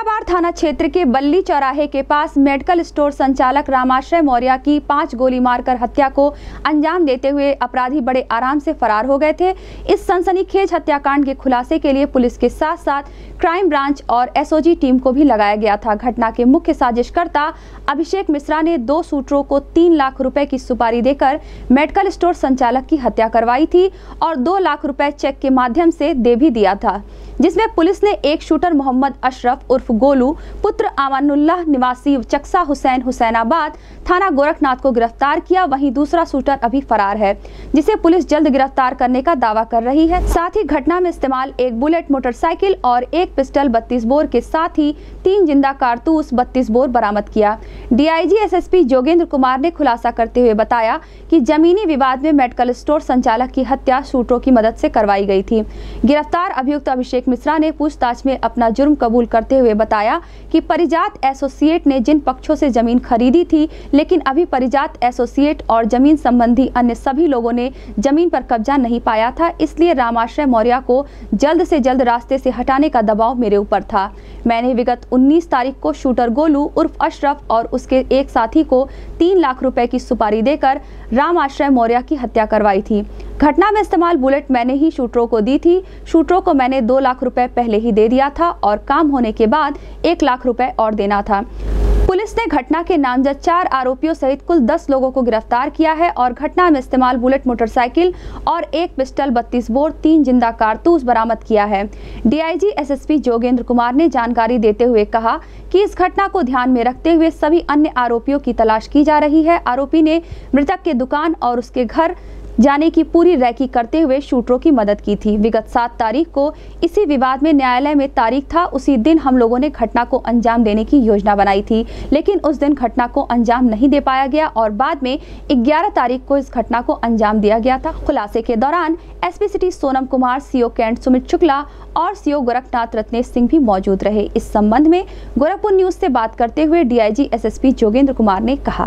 मुक्ताबार थाना क्षेत्र के बल्ली चौराहे के पास मेडिकल स्टोर संचालक रामाश्रय मौर्य की 5 गोली मारकर हत्या को अंजाम देते हुए अपराधी बड़े आराम से फरार हो गए थे। इस सनसनीखेज हत्याकांड के खुलासे के लिए पुलिस के साथ साथ क्राइम ब्रांच और एसओजी टीम को भी लगाया गया था। घटना के मुख्य साजिशकर्ता अभिषेक मिश्रा ने 2 शूटरों को 3 लाख रुपए की सुपारी देकर मेडिकल स्टोर संचालक की हत्या करवाई थी और 2 लाख रुपए चेक के माध्यम से दे भी दिया था, जिसमें पुलिस ने एक शूटर मोहम्मद अशरफ उर्फ गोलू पुत्र अमानुल्लाह निवासी चक्सा हुसैनाबाद थाना गोरखनाथ को गिरफ्तार किया। वहीं दूसरा शूटर अभी फरार है, जिसे पुलिस जल्द गिरफ्तार करने का दावा कर रही है। साथ ही घटना में इस्तेमाल एक बुलेट मोटरसाइकिल और एक पिस्टल 32 बोर के साथ ही 3 जिंदा कारतूस 32 बोर बरामद किया। डीआईजी एसएसपी जोगेंद्र कुमार ने खुलासा करते हुए बताया कि जमीनी विवाद में मेडिकल स्टोर संचालक की हत्या शूटरों की मदद से करवाई गई थी। गिरफ्तार अभियुक्त अभिषेक मिश्रा ने पूछताछ में अपना जुर्म कबूल करते हुए बताया कि परिजात एसोसिएट ने जिन पक्षों से जमीन खरीदी थी, लेकिन अभी परिजात एसोसिएट और जमीन संबंधी अन्य सभी लोगों ने जमीन पर कब्जा नहीं पाया था, इसलिए रामाश्रय मौर्य को जल्द से जल्द रास्ते से हटाने का दबाव मेरे ऊपर था। मैंने विगत 19 तारीख को शूटर गोलू उर्फ अशरफ और उसके एक साथी को 3 लाख रुपए की सुपारी देकर रामाश्रय मौर्य की हत्या करवाई थी। घटना में इस्तेमाल बुलेट मैंने ही शूटरों को दी थी। शूटरों को मैंने 2 लाख रुपए पहले ही दे दिया था और काम होने के बाद 1 लाख रुपए और देना था। पुलिस ने घटना के नामजद 4 आरोपियों सहित कुल 10 लोगों को गिरफ्तार किया है और घटना में इस्तेमाल बुलेट मोटरसाइकिल और एक पिस्टल 32 बोर 3 जिंदा कारतूस बरामद किया है। डीआईजी एसएसपी जोगेंद्र कुमार ने जानकारी देते हुए कहा कि इस घटना को ध्यान में रखते हुए सभी अन्य आरोपियों की तलाश की जा रही है। आरोपी ने मृतक के दुकान और उसके घर जाने की पूरी रैकी करते हुए शूटरों की मदद की थी। विगत 7 तारीख को इसी विवाद में न्यायालय में तारीख था। उसी दिन हम लोगों ने घटना को अंजाम देने की योजना बनाई थी, लेकिन उस दिन घटना को अंजाम नहीं दे पाया गया और बाद में 11 तारीख को इस घटना को अंजाम दिया गया था। खुलासे के दौरान SP city Sonam Kumar, CO cantt Sumit Shukla और सीओ गोरखनाथ रत्नेश सिंह भी मौजूद रहे। इस संबंध में गोरखपुर न्यूज से बात करते हुए डीआईजी एसएसपी जोगेंद्र कुमार ने कहा।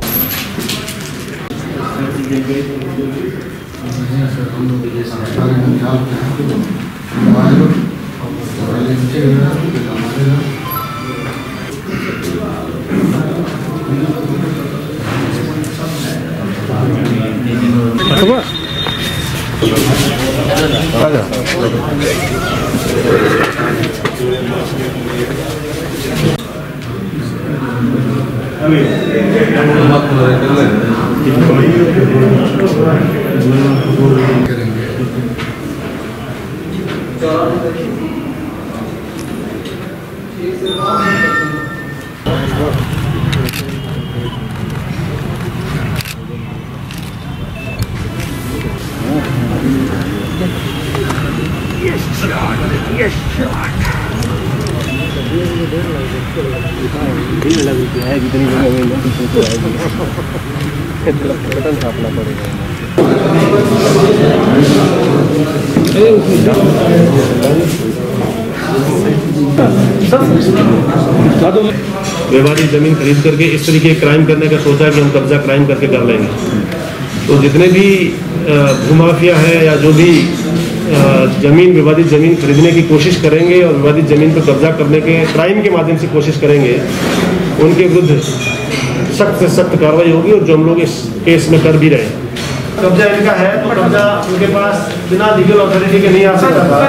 विवादी जमीन खरीद करके इस तरीके क्राइम करने का सोचा कि हम कब्जा क्राइम करके कर लेंगे। तो जितने भी भूमाफिया है या जो भी विवादित जमीन खरीदने की कोशिश करेंगे और विवादित जमीन पर कब्जा करने के क्राइम के माध्यम से कोशिश करेंगे, उनके विरुद्ध सख्त से सख्त कार्रवाई होगी और जो हम लोग इस केस में कर भी रहे हैं। कब्जा इनका है तो कब्जा उनके पास बिना लीगल अथॉरिटी के नहीं आ सकता था।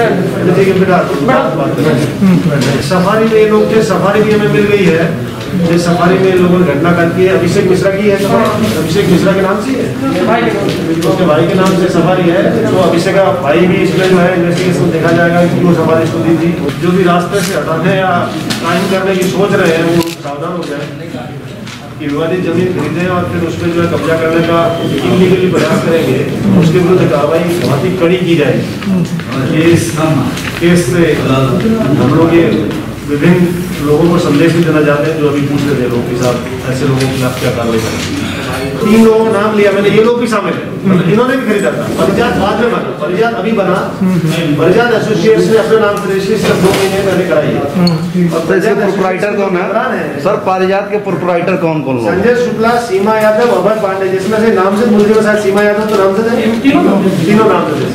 सफारी में ये लोग थे, सफारी भी हमें मिल गई है। जिस सफारी में लोगों ने घटना कर की है, अभिषेक मिश्रा की है। अभिषेक मिश्रा के नाम से उसके भाई के नाम से सफारी है। तो अभिषेक का भाई भी इसमें जो है इन्वेस्टिगेशन देखा जाएगा कि वो सफारी इसको दी थी। जो भी रास्ते से हटाने या क्राइम करने की सोच रहे हैं वो सावधान हो जाए कि विवादित जमीन खरीदें और फिर उस पर जो है कब्जा करने का इलीगली प्रयास करेंगे, उसके विरुद्ध कार्रवाई बहुत ही कड़ी की जाएगी। केस से हम लोग ये विभिन्न लोगों को संदेश भी देना चाहते हैं जो अभी पूछ रहे थे लोग के साथ, ऐसे लोगों के खिलाफ क्या कार्रवाई करेंगे। 3 लोगों का नाम लिया मैंने, ये लोग भी शामिल है, मतलब इन्होंने भी खरीदा था। परिजात बाद में बना, परिजात अभी बना। परिजात एसोसिएट्स ने अपने नाम से रजिस्ट्रेशन 2 महीने पहले कराई है। और परिजात प्रोप्राइटर कौन है सर? परिजात के प्रोप्राइटर कौन कौन? संजय शुक्ला, सीमा यादव, अभय पांडे, जिसमें से नाम से मुझे शायद सीमा यादव तो नाम से थे, तीनों नाम से।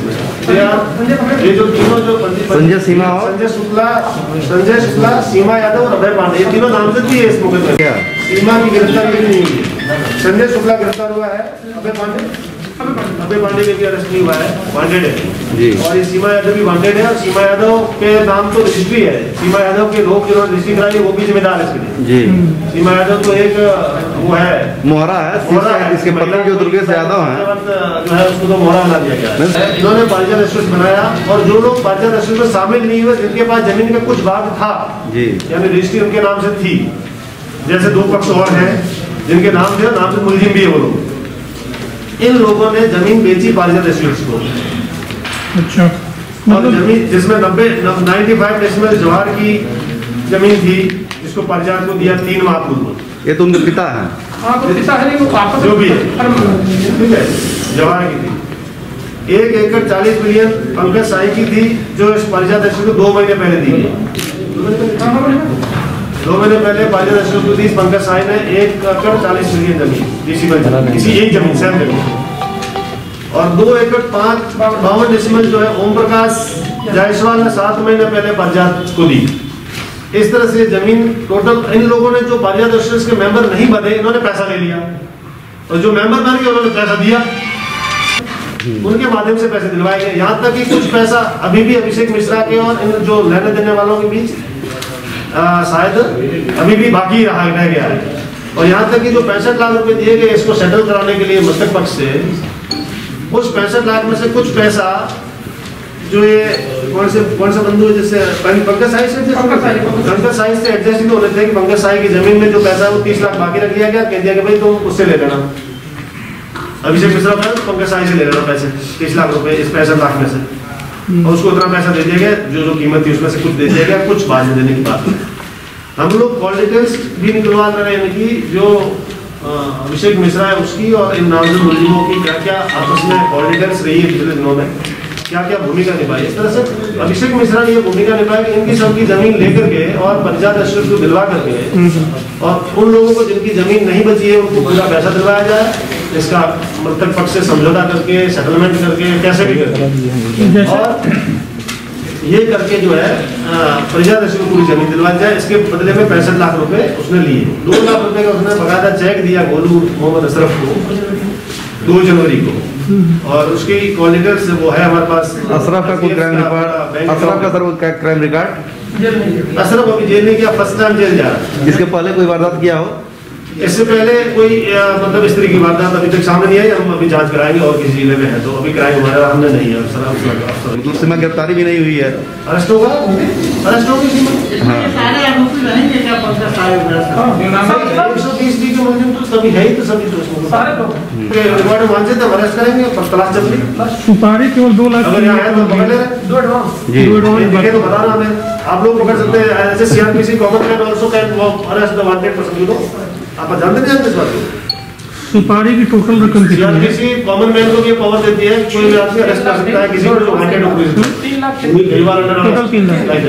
ये जो तीनों जो संजय सीमा और संजय शुक्ला, सीमा यादव और अभय पांडे, ये तीनों नामजद भी है इस मुकदमे में। सीमा की गिरफ्तारी नहीं हुई है। संजय शुक्ला गिरफ्तार हुआ है, अभय पांडे के भी अरेस्ट नहीं हुआ है, वांटेड है जी। और ये सीमा यादव भी वांटेड है। और सीमा यादव के नाम तो रजिस्ट्री है, सीमा यादव के लोग जिन्होंने रजिस्ट्री कराई वो भी जिम्मेदार है इसके लिए जी। सीमा यादव तो एक वो है, मोहरा है, इसके पति जो दुर्गेश यादव हैं जो है उसको तो मोहरा बना दिया गया है। इन्होंने पारिजात एक्सप्रेस बनाया और जो लोग पारिजात एक्सप्रेस में शामिल नहीं हुए, जिनके पास जमीन का कुछ भाग था जी, यानी रजिस्ट्री उनके नाम से थी, जैसे दो पक्ष और हैं जिनके नाम थे, नाम से मुलजिम भी है वो लोग, इन लोगों ने जमीन बेची पारिजात एक्सप्रेस को। अच्छा, और जमीन जिसमें 95 डेसिमल जवाहर की जमीन थी, जिसको पारिजात को दिया 3 माह पूर्व। ये तो उनके पिता हैं, जो भी है, ठीक है, जवाहर की थी। 1 एकड़ 40 मिलियन पंकज साई की थी, जो इस पारिजात एक्सप्रेस को 2 महीने पहले दी गई। 2 महीने पहले पारिजात एक्सप्रेस को दी पंकज साई ने 1 एकड़ 40 मिलियन जमीन, इसी यही जमीन, सेम जमीन। और 2 एकड़ 52 डेसिमल जो है ओम प्रकाश जायसवाल ने 7 महीने पहले पारिजात को दी। इस तरह से जमीन टोटल इन लोगों ने, जो पारिजात एक्सप्रेस के मेंबर नहीं बने, इन्होंने पैसा ले लिया, और जो मेंबर बन गए उन्होंने पैसा दिया, उनके माध्यम से पैसे दिलवाए गए। यहाँ तक कि कुछ पैसा अभी भी अभिषेक मिश्रा के और इन जो लेने देने वालों के बीच शायद अभी भी बाकी रह गया है। और यहाँ तक कि जो 65 लाख रुपए दिए गए इसको सेटल कराने के लिए मृतक पक्ष से, उस 65 लाख में से कुछ पैसा जो ये कौन से बंधु है, जैसे पंकज साई से एडजस्ट भी होने थे कि पंकज साई की जमीन में जो पैसा है वो 30 लाख बाकी रख लिया गया, कह दिया कि भाई तुम उससे ले लेना, अभिषेक मिश्रा का पंकज साई से ले लेना पैसे 30 लाख रुपए इस 65 लाख में से, और उसको उतना पैसा दे दिया गया, जो कीमत थी उसमें से कुछ दे दिया गया, कुछ बाद में देने की बात है। हम लोग कॉल डिटेल्स भी निकलवा रहे हैं कि जो अभिषेक मिश्रा है उसकी और इन नामजद मुलजिमों की क्या क्या आपस में कॉल डिटेल्स रही है पिछले दिनों में, क्या क्या भूमिका निभाई। इस तरह से अभिषेक मिश्रा ने ये भूमिका निभाई कि इनकी सबकी जमीन लेकर के और पारिजात एक्सप्रेस को दिलवा करके, और उन लोगों को जिनकी जमीन नहीं बची है उनको पूरा पैसा दिलवाया जाए, इसका मृतक पक्ष से समझौता करके, सेटलमेंट करके, कैसे भी करके, और ये करके जो है पारिजात एक्सप्रेस को पूरी जमीन दिलवा जाए। इसके बदले में 65 लाख रुपए उसने लिए। 2 लाख रुपए का उसने बकायदा चेक दिया गोलू मोहम्मद अशरफ को 2 जनवरी को, और उसकी क्वालिटीज वो है हमारे पास। अशरफ का कोई क्राइम रिकॉर्ड, अशरफ का सर क्राइम रिकॉर्ड, अशरफ अभी जेल नहीं किया, फर्स्ट टाइम जेल जा रहा है। इसके पहले कोई वारदात किया हो? इससे पहले कोई मतलब इस तरह की वारदात अभी तक सामने नहीं आई। हम अभी जांच कराएंगे और किसी जिले में है तो अभी क्राइम हमारे हमने नहीं है। मतलब सीमा गिरफ्तारी भी नहीं हुई है, अरेस्ट होगा, अरेस्ट होगी सीमा। 120 के मुलजिम तो सभी है ही, तो सभी रिकॉर्ड मान से तो अरेस्ट करेंगे, पर तलाश चल रही। सुपारी केवल 2 लाख अगर यहाँ है तो पकड़ ले रहे जी, दिखे तो बताना हमें। आप लोग पकड़ सकते हैं, ऐसे CrPC common man also can arrest the wanted person. You know, आप जानते नहीं इस बात को? सुपारी की टोटल रकम कितनी है? किसी कॉमन मैन को ये पावर देती है, कोई भी आदमी अरेस्ट कर सकता है किसी को जो वांटेड हो। 3 लाख टोटल 3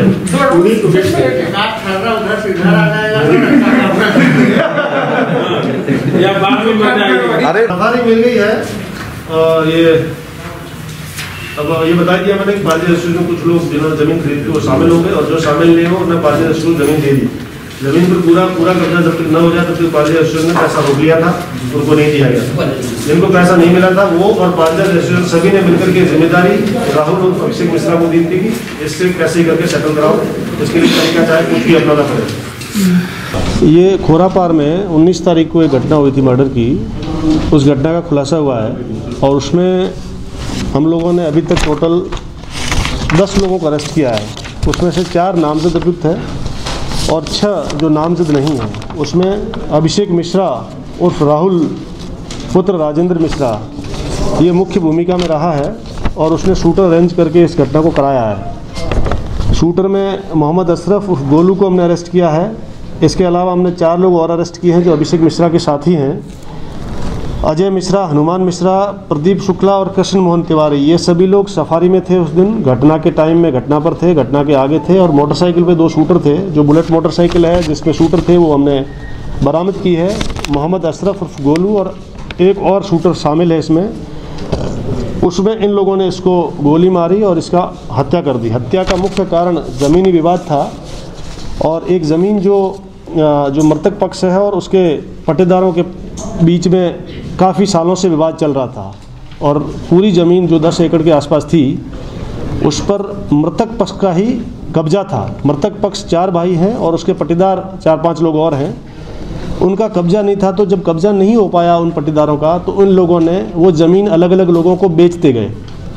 लाख। अरे सफारी मिल गई है। और ये अब ये बता दिया मैंने कि पारिजात एक्सप्रेस में कुछ लोग जिन्होंने जमीन खरीदी थी वो शामिल हो गए, और जो शामिल नहीं हो उन्होंने पारिजात एक्सप्रेस को जमीन दे दी। जमीन पर पूरा कब्जा जब तक न हो जाए तब तक पारिजात एक्सप्रेस ने पैसा रोक लिया था, उनको नहीं दिया गया। जिनको पैसा नहीं मिला था वो और पारिजात एक्सप्रेस सभी ने मिलकर के जिम्मेदारी राहुल और अभिषेक मिश्रा को दी थी कि इससे कैसे करके सेटल कराओ, इसके लिए तरीका चाहे कुछ भी अपनाना पड़े। ये खोरापार में 19 तारीख को एक घटना हुई थी मर्डर की। उस घटना का खुलासा हुआ है और उसमें हम लोगों ने अभी तक टोटल 10 लोगों को अरेस्ट किया है। उसमें से 4 नामजद अभियुक्त है और 6 जो नामजद नहीं है। उसमें अभिषेक मिश्रा उर्फ राहुल पुत्र राजेंद्र मिश्रा ये मुख्य भूमिका में रहा है और उसने शूटर अरेंज करके इस घटना को कराया है। शूटर में मोहम्मद अशरफ उर्फ गोलू को हमने अरेस्ट किया है। इसके अलावा हमने 4 लोग और अरेस्ट किए हैं जो अभिषेक मिश्रा के साथी हैं। अजय मिश्रा, हनुमान मिश्रा, प्रदीप शुक्ला और कृष्ण मोहन तिवारी, ये सभी लोग सफारी में थे उस दिन। घटना के टाइम में घटना पर थे, घटना के आगे थे। और मोटरसाइकिल पे 2 शूटर थे। जो बुलेट मोटरसाइकिल है जिसमें शूटर थे वो हमने बरामद की है। मोहम्मद अशरफ उर्फ गोलू और एक और शूटर शामिल है इसमें। उसमें इन लोगों ने इसको गोली मारी और इसका हत्या कर दी। हत्या का मुख्य कारण ज़मीनी विवाद था और एक ज़मीन जो मृतक पक्ष है और उसके पट्टेदारों के बीच में काफ़ी सालों से विवाद चल रहा था और पूरी ज़मीन जो 10 एकड़ के आसपास थी उस पर मृतक पक्ष का ही कब्जा था। मृतक पक्ष 4 भाई हैं और उसके पट्टेदार 4-5 लोग और हैं, उनका कब्जा नहीं था। तो जब कब्जा नहीं हो पाया उन पट्टेदारों का तो उन लोगों ने वो ज़मीन अलग अलग लोगों को बेचते गए।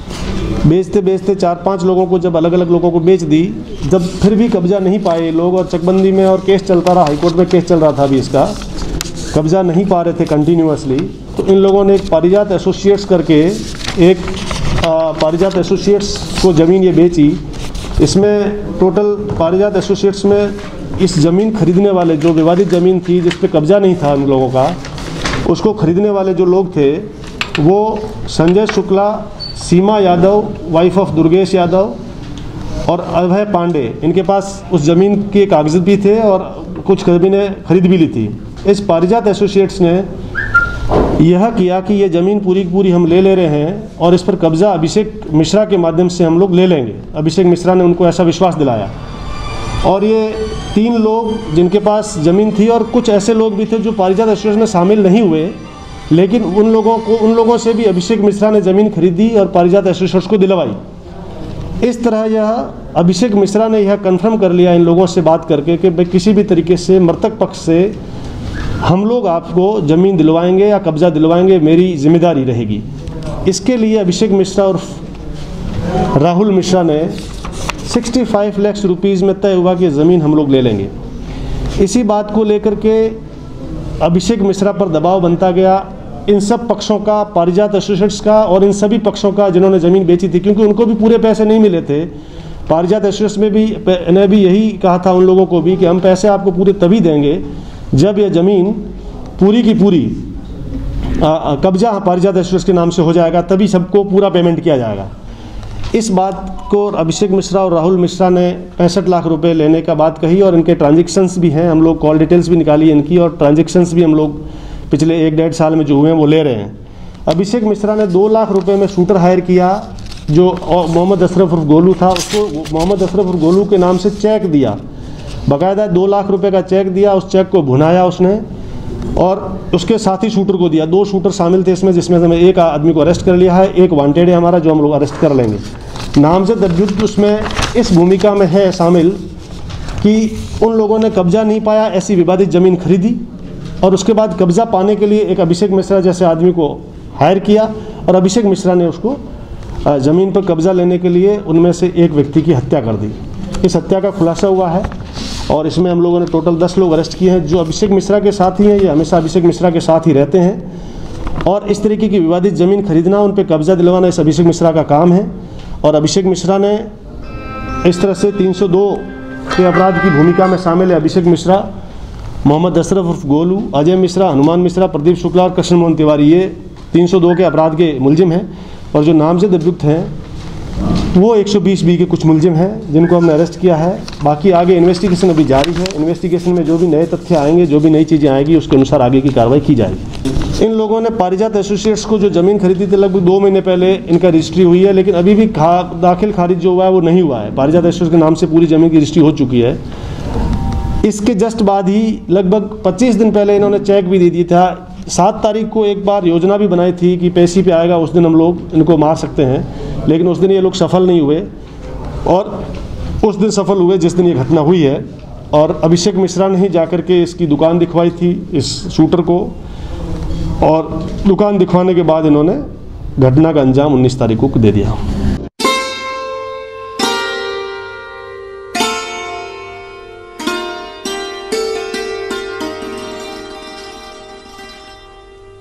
बेचते 4-5 लोगों को जब अलग अलग लोगों को बेच दी, जब फिर भी कब्जा नहीं पाए लोग और चकबंदी में और केस चलता रहा, हाईकोर्ट में केस चल रहा था, अभी इसका कब्जा नहीं पा रहे थे कंटिन्यूअसली, तो इन लोगों ने एक पारिजात एसोसिएट्स करके एक पारिजात एसोसिएट्स को ज़मीन ये बेची। इसमें टोटल पारिजात एसोसिएट्स में इस ज़मीन खरीदने वाले, जो विवादित ज़मीन थी जिस पे कब्जा नहीं था उन लोगों का, उसको खरीदने वाले जो लोग थे वो संजय शुक्ला, सीमा यादव वाइफ ऑफ दुर्गेश यादव और अभय पांडे, इनके पास उस ज़मीन के कागज़ भी थे और कुछ ज़मीनें खरीद भी ली थी। इस पारिजात एसोसिएट्स ने यह किया कि ये ज़मीन पूरी की पूरी हम ले रहे हैं और इस पर कब्ज़ा अभिषेक मिश्रा के माध्यम से हम लोग ले लेंगे। अभिषेक मिश्रा ने उनको ऐसा विश्वास दिलाया और ये 3 लोग जिनके पास ज़मीन थी और कुछ ऐसे लोग भी थे जो पारिजात एसोसिएशन में शामिल नहीं हुए, लेकिन उन लोगों से भी अभिषेक मिश्रा ने ज़मीन खरीदी और पारिजात एसोसिएट्स को दिलवाई। इस तरह यह अभिषेक मिश्रा ने यह कन्फर्म कर लिया इन लोगों से बात करके कि भाई किसी भी तरीके से मृतक पक्ष से हम लोग आपको ज़मीन दिलवाएंगे या कब्ज़ा दिलवाएंगे, मेरी जिम्मेदारी रहेगी। इसके लिए अभिषेक मिश्रा और राहुल मिश्रा ने 65 लाख रुपीज़ में तय हुआ कि ज़मीन हम लोग ले लेंगे। इसी बात को लेकर के अभिषेक मिश्रा पर दबाव बनता गया, इन सब पक्षों का, पारिजात एसोसिएट्स का और इन सभी पक्षों का जिन्होंने ज़मीन बेची थी, क्योंकि उनको भी पूरे पैसे नहीं मिले थे। पारिजात एसोसिएट्स में भी यही कहा था उन लोगों को भी कि हम पैसे आपको पूरे तभी देंगे जब यह ज़मीन पूरी की पूरी कब्जा पारिजात एसोसिएट्स के नाम से हो जाएगा, तभी सबको पूरा पेमेंट किया जाएगा। इस बात को अभिषेक मिश्रा और राहुल मिश्रा ने 65 लाख रुपए लेने का बात कही और इनके ट्रांजैक्शंस भी हैं, हम लोग कॉल डिटेल्स भी निकाली इनकी और ट्रांजैक्शंस भी हम लोग पिछले 1-1.5 साल में जो हुए हैं वो ले रहे हैं। अभिषेक मिश्रा ने 2 लाख रुपए में शूटर हायर किया जो मोहम्मद अशरफ उर्फ गोलू था, उसको मोहम्मद अशरफ उर्फ गोलू के नाम से चेक दिया, बाकायदा 2 लाख रुपए का चेक दिया। उस चेक को भुनाया उसने और उसके साथ ही शूटर को दिया। 2 शूटर शामिल थे इसमें, जिसमें से एक आदमी को अरेस्ट कर लिया है, एक वांटेड है हमारा जो हम लोग अरेस्ट कर लेंगे। नामजद अभियुक्त उसमें इस भूमिका में है शामिल कि उन लोगों ने कब्जा नहीं पाया, ऐसी विवादित ज़मीन खरीदी और उसके बाद कब्जा पाने के लिए एक अभिषेक मिश्रा जैसे आदमी को हायर किया और अभिषेक मिश्रा ने उसको ज़मीन पर कब्जा लेने के लिए उनमें से एक व्यक्ति की हत्या कर दी। इस हत्या का खुलासा हुआ है और इसमें हम लोगों ने टोटल 10 लोग अरेस्ट किए हैं जो अभिषेक मिश्रा के साथ ही हैं। ये हमेशा अभिषेक मिश्रा के साथ ही रहते हैं और इस तरीके की विवादित ज़मीन खरीदना, उन पर कब्जा दिलवाना इस अभिषेक मिश्रा का काम है। और अभिषेक मिश्रा ने इस तरह से 302 के अपराध की भूमिका में शामिल है। अभिषेक मिश्रा, मोहम्मद अशरफ उर्फ गोलू, अजय मिश्रा, हनुमान मिश्रा, प्रदीप शुक्ला और कृष्ण मोहन तिवारी, ये 302 के अपराध के मुलजिम हैं। और जो नामजद अभियुक्त हैं वो 120B के कुछ मुलजिम हैं जिनको हमने अरेस्ट किया है। बाकी आगे इन्वेस्टिगेशन अभी जारी है। इन्वेस्टिगेशन में जो भी नए तथ्य आएंगे, जो भी नई चीज़ें आएगी, उसके अनुसार आगे की कार्रवाई की जाएगी। इन लोगों ने पारिजात एसोसिएट्स को जो ज़मीन खरीदी थी लगभग 2 महीने पहले इनका रजिस्ट्री हुई है, लेकिन अभी भी दाखिल खारिज जो हुआ है वो नहीं हुआ है। पारिजात एसोसिएट्स के नाम से पूरी ज़मीन की रजिस्ट्री हो चुकी है। इसके जस्ट बाद ही लगभग 25 दिन पहले इन्होंने चेक भी दे दिया था। 7 तारीख को एक बार योजना भी बनाई थी कि पेशी पे आएगा उस दिन हम लोग इनको मार सकते हैं, लेकिन उस दिन ये लोग सफल नहीं हुए और उस दिन सफल हुए जिस दिन ये घटना हुई है। और अभिषेक मिश्रा ने ही जाकर के इसकी दुकान दिखवाई थी इस शूटर को और दुकान दिखवाने के बाद इन्होंने घटना का अंजाम 19 तारीख को दे दिया।